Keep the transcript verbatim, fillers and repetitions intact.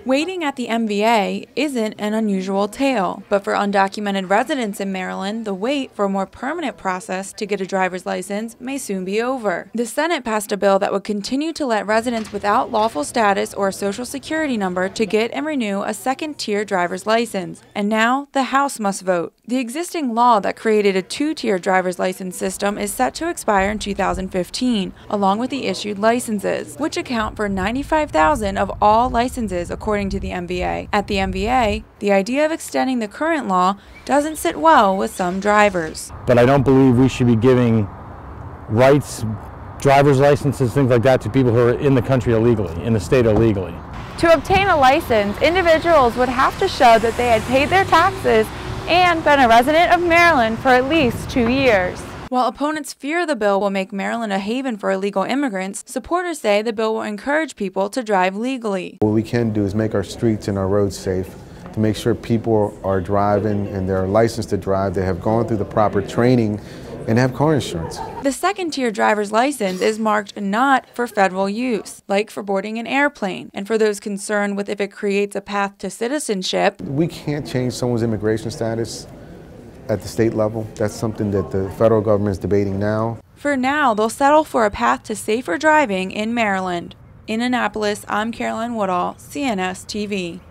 Waiting at the M V A isn't an unusual tale, but for undocumented residents in Maryland, the wait for a more permanent process to get a driver's license may soon be over. The Senate passed a bill that would continue to let residents without lawful status or a social security number to get and renew a second-tier driver's license, and now the House must vote. The existing law that created a two-tier driver's license system is set to expire in two thousand fifteen, along with the issued licenses, which account for ninety-five thousand of all licenses according to the M V A. At the M V A, the idea of extending the current law doesn't sit well with some drivers. But I don't believe we should be giving rights, driver's licenses, things like that to people who are in the country illegally, in the state illegally. To obtain a license, individuals would have to show that they had paid their taxes and been a resident of Maryland for at least two years. While opponents fear the bill will make Maryland a haven for illegal immigrants, supporters say the bill will encourage people to drive legally. What we can do is make our streets and our roads safe, to make sure people are driving and they're licensed to drive, they have gone through the proper training, and have car insurance. The second-tier driver's license is marked not for federal use, like for boarding an airplane, and for those concerned with if it creates a path to citizenship. We can't change someone's immigration status at the state level. That's something that the federal government is debating now. For now, they'll settle for a path to safer driving in Maryland. In Annapolis, I'm Caroline Woodall, C N S T V.